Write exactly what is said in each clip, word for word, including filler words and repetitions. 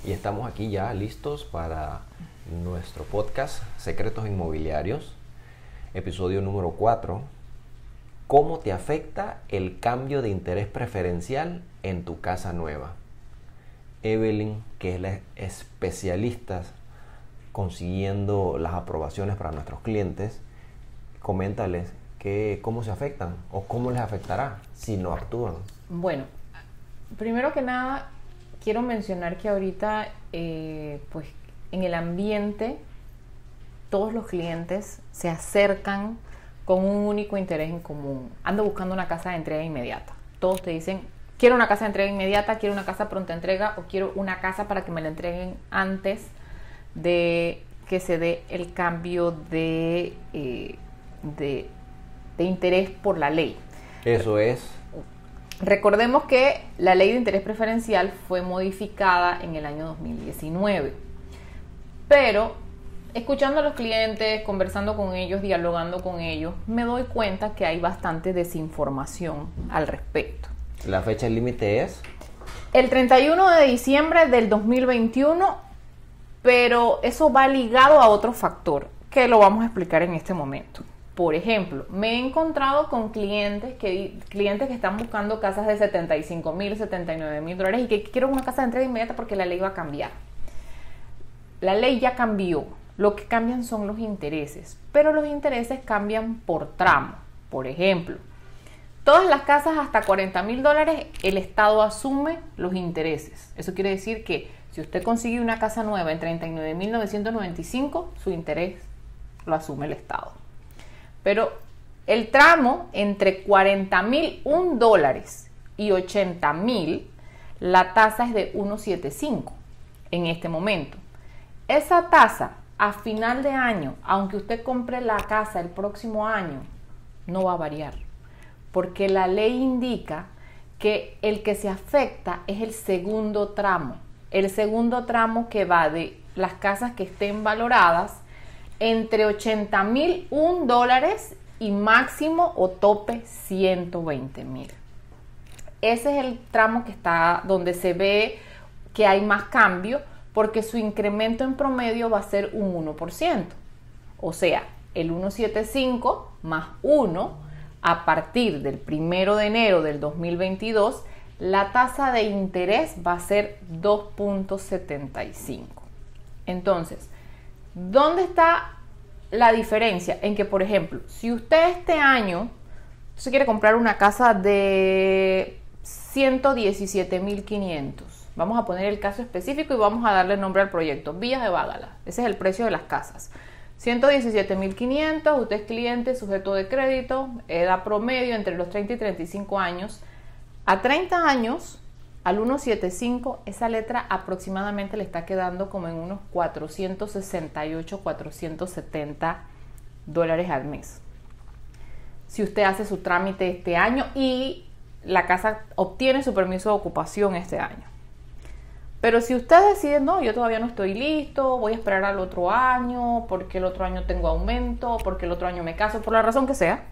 Y estamos aquí ya listos para nuestro podcast Secretos Inmobiliarios, episodio número cuatro. ¿Cómo te afecta el cambio de interés preferencial en tu casa nueva? Evelyn, que es la especialista consiguiendo las aprobaciones para nuestros clientes, coméntales que, cómo se afectan o cómo les afectará si no actúan. Bueno, primero que nada quiero mencionar que ahorita eh, pues en el ambiente todos los clientes se acercan con un único interés en común. Ando buscando una casa de entrega inmediata. Todos te dicen, quiero una casa de entrega inmediata, quiero una casa pronta entrega o quiero una casa para que me la entreguen antes de que se dé el cambio de, eh, de, de interés por la ley. Eso es. Recordemos que la ley de interés preferencial fue modificada en el año dos mil diecinueve, pero escuchando a los clientes, conversando con ellos, dialogando con ellos, me doy cuenta que hay bastante desinformación al respecto. ¿La fecha límite es? El treinta y uno de diciembre del dos mil veintiuno, pero eso va ligado a otro factor que lo vamos a explicar en este momento. Por ejemplo, me he encontrado con clientes que, clientes que están buscando casas de setenta y cinco mil, setenta y nueve mil dólares y que quieren una casa de entrega inmediata porque la ley va a cambiar. La ley ya cambió. Lo que cambian son los intereses, pero los intereses cambian por tramo. Por ejemplo, todas las casas hasta cuarenta mil dólares, el Estado asume los intereses. Eso quiere decir que si usted consigue una casa nueva en treinta y nueve mil novecientos noventa y cinco, su interés lo asume el Estado. Pero el tramo entre cuarenta mil un dólares y ochenta mil, la tasa es de uno punto setenta y cinco en este momento. Esa tasa a final de año, aunque usted compre la casa el próximo año, no va a variar, porque la ley indica que el que se afecta es el segundo tramo, el segundo tramo que va de las casas que estén valoradas entre ochenta mil un dólares y máximo o tope ciento veinte mil. Ese es el tramo que está donde se ve que hay más cambio, porque su incremento en promedio va a ser un uno por ciento. O sea, el uno punto setenta y cinco más uno, a partir del primero de enero del dos mil veintidós, la tasa de interés va a ser dos punto setenta y cinco. Entonces, ¿dónde está la diferencia? En que, por ejemplo, si usted este año se quiere comprar una casa de ciento diecisiete mil quinientos, vamos a poner el caso específico y vamos a darle nombre al proyecto, Villas de Bagala. Ese es el precio de las casas. ciento diecisiete mil quinientos, usted es cliente, sujeto de crédito, edad promedio entre los treinta y treinta y cinco años. A treinta años, al uno punto setenta y cinco, esa letra aproximadamente le está quedando como en unos cuatrocientos sesenta y ocho, cuatrocientos setenta dólares al mes. Si usted hace su trámite este año y la casa obtiene su permiso de ocupación este año. Pero si usted decide, no, yo todavía no estoy listo, voy a esperar al otro año, porque el otro año tengo aumento, porque el otro año me caso, por la razón que sea,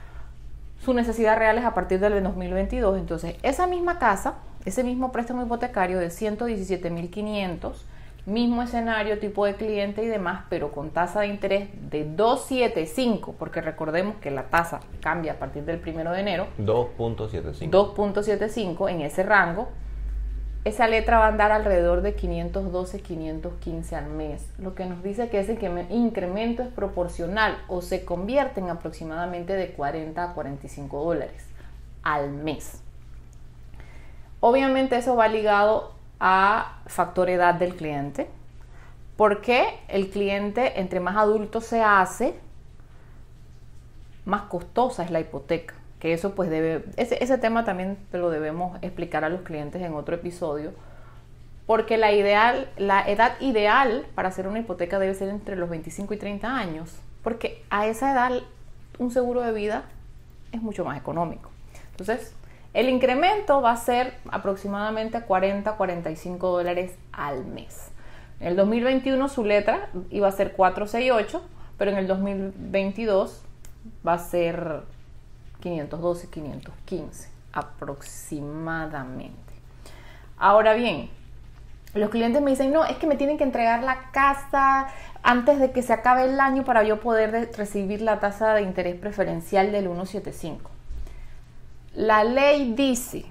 su necesidad real es a partir del dos mil veintidós. Entonces, esa misma casa, ese mismo préstamo hipotecario de ciento diecisiete mil quinientos, mismo escenario, tipo de cliente y demás, pero con tasa de interés de dos punto setenta y cinco, porque recordemos que la tasa cambia a partir del primero de enero. dos punto setenta y cinco. dos punto setenta y cinco en ese rango. Esa letra va a andar alrededor de quinientos doce, quinientos quince al mes, lo que nos dice que ese incremento es proporcional o se convierte en aproximadamente de cuarenta a cuarenta y cinco dólares al mes. Obviamente eso va ligado a factor edad del cliente, porque el cliente, entre más adulto se hace, más costosa es la hipoteca. Que eso pues debe, ese, ese tema también te lo debemos explicar a los clientes en otro episodio, porque la ideal, la edad ideal para hacer una hipoteca debe ser entre los veinticinco y treinta años, porque a esa edad un seguro de vida es mucho más económico. Entonces, el incremento va a ser aproximadamente cuarenta a cuarenta y cinco dólares al mes. En el dos mil veintiuno su letra iba a ser cuatrocientos sesenta y ocho, pero en el dos mil veintidós va a ser quinientos doce, quinientos quince aproximadamente. Ahora bien, Los clientes me dicen, no, es que me tienen que entregar la casa antes de que se acabe el año para yo poder de- recibir la tasa de interés preferencial del uno punto setenta y cinco. La ley dice,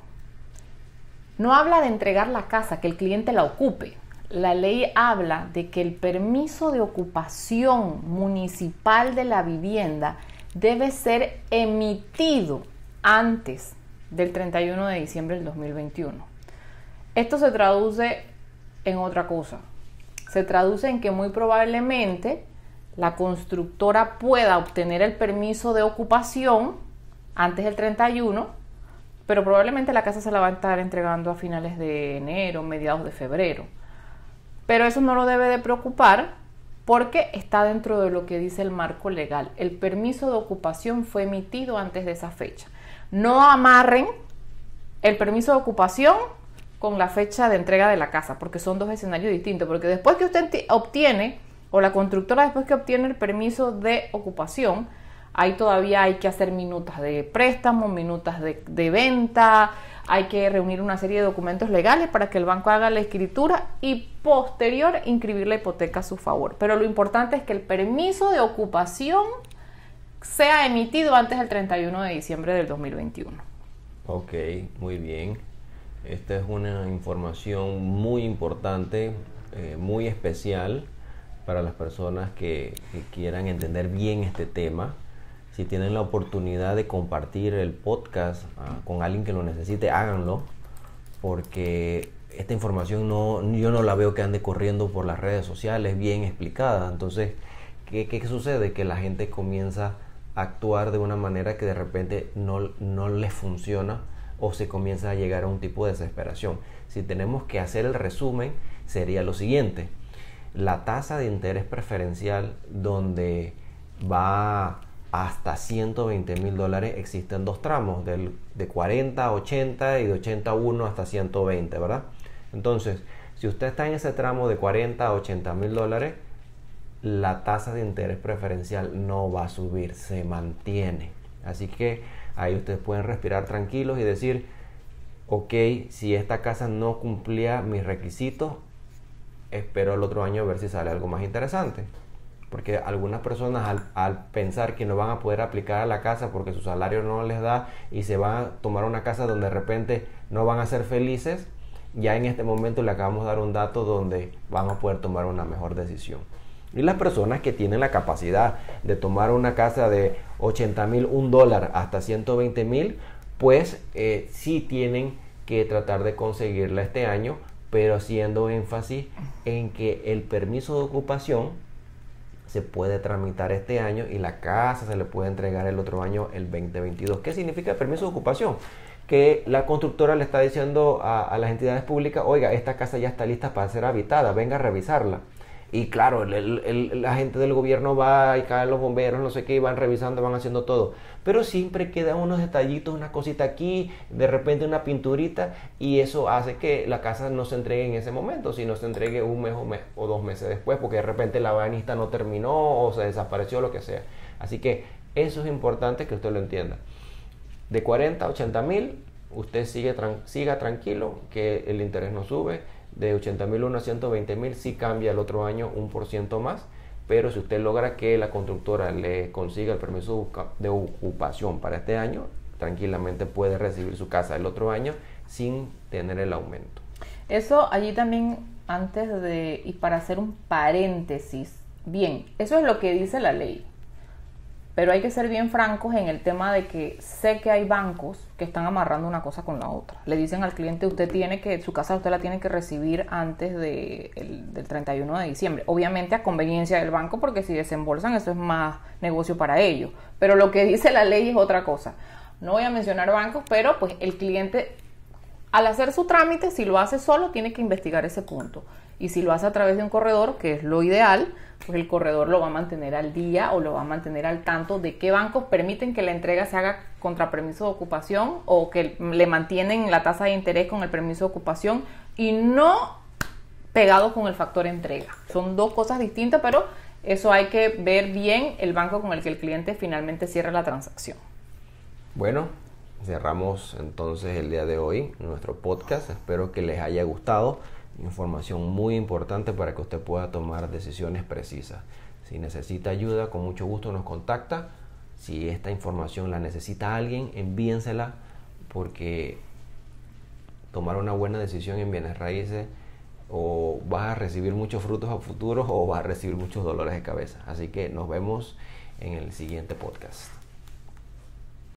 no habla de entregar la casa, que el cliente la ocupe. La ley habla de que el permiso de ocupación municipal de la vivienda debe ser emitido antes del treinta y uno de diciembre del dos mil veintiuno. Esto se traduce en otra cosa. Se traduce en que muy probablemente la constructora pueda obtener el permiso de ocupación antes del treinta y uno, pero probablemente la casa se la va a estar entregando a finales de enero, mediados de febrero. Pero eso no lo debe de preocupar porque está dentro de lo que dice el marco legal. El permiso de ocupación fue emitido antes de esa fecha. No amarren el permiso de ocupación con la fecha de entrega de la casa, porque son dos escenarios distintos. Porque después que usted obtiene, o la constructora después que obtiene el permiso de ocupación, ahí todavía hay que hacer minutas de préstamo, minutas de, de venta, hay que reunir una serie de documentos legales para que el banco haga la escritura y posterior inscribir la hipoteca a su favor. Pero lo importante es que el permiso de ocupación sea emitido antes del treinta y uno de diciembre del dos mil veintiuno. Ok, muy bien. Esta es una información muy importante, eh, muy especial para las personas que, que quieran entender bien este tema. Si tienen la oportunidad de compartir el podcast uh, con alguien que lo necesite, háganlo, porque esta información no, yo no la veo que ande corriendo por las redes sociales bien explicada. Entonces, ¿qué, qué sucede? Que la gente comienza a actuar de una manera que de repente no, no les funciona o se comienza a llegar a un tipo de desesperación. Si tenemos que hacer el resumen, sería lo siguiente. La tasa de interés preferencial donde va hasta ciento veinte mil dólares existen dos tramos, del, de cuarenta a ochenta y de ochenta a uno hasta ciento veinte, ¿verdad? Entonces, si usted está en ese tramo de cuarenta a ochenta mil dólares, la tasa de interés preferencial no va a subir, se mantiene. Así que ahí ustedes pueden respirar tranquilos y decir, ok, si esta casa no cumplía mis requisitos, espero el otro año a ver si sale algo más interesante. Porque algunas personas al, al pensar que no van a poder aplicar a la casa porque su salario no les da y se van a tomar una casa donde de repente no van a ser felices, ya en este momento le acabamos de dar un dato donde van a poder tomar una mejor decisión. Y las personas que tienen la capacidad de tomar una casa de ochenta mil, un dólar hasta ciento veinte mil, pues eh, sí tienen que tratar de conseguirla este año, pero haciendo énfasis en que el permiso de ocupación se puede tramitar este año y la casa se le puede entregar el otro año, el veinte veintidós. ¿Qué significa el permiso de ocupación? Que la constructora le está diciendo a, a las entidades públicas, oiga, esta casa ya está lista para ser habitada, venga a revisarla. Y claro, el, el, el, la gente del gobierno va y caen los bomberos, no sé qué, y van revisando, van haciendo todo. Pero siempre quedan unos detallitos, una cosita aquí, de repente una pinturita, y eso hace que la casa no se entregue en ese momento, sino se entregue un mes o, mes o dos meses después, porque de repente la banista no terminó o se desapareció, lo que sea. Así que eso es importante que usted lo entienda. De cuarenta a ochenta mil, usted sigue tran siga tranquilo, que el interés no sube. De ochenta mil uno a ciento veinte mil sí cambia el otro año un por ciento más, pero si usted logra que la constructora le consiga el permiso de ocupación para este año, tranquilamente puede recibir su casa el otro año sin tener el aumento. Eso allí también, antes de, y para hacer un paréntesis, bien, eso es lo que dice la ley. Pero hay que ser bien francos en el tema de que sé que hay bancos que están amarrando una cosa con la otra. Le dicen al cliente, usted tiene que, su casa usted la tiene que recibir antes de el, del treinta y uno de diciembre. Obviamente a conveniencia del banco, porque si desembolsan eso es más negocio para ellos. Pero lo que dice la ley es otra cosa. No voy a mencionar bancos, pero pues el cliente, al hacer su trámite, si lo hace solo, tiene que investigar ese punto. Y si lo hace a través de un corredor, que es lo ideal, pues el corredor lo va a mantener al día o lo va a mantener al tanto de qué bancos permiten que la entrega se haga contra permiso de ocupación o que le mantienen la tasa de interés con el permiso de ocupación y no pegado con el factor entrega. Son dos cosas distintas, pero eso hay que ver bien el banco con el que el cliente finalmente cierra la transacción. Bueno, cerramos entonces el día de hoy nuestro podcast. Espero que les haya gustado. Información muy importante para que usted pueda tomar decisiones precisas. Si necesita ayuda, con mucho gusto nos contacta. Si esta información la necesita alguien, envíensela, porque tomar una buena decisión en bienes raíces, o vas a recibir muchos frutos a futuro o vas a recibir muchos dolores de cabeza. Así que nos vemos en el siguiente podcast.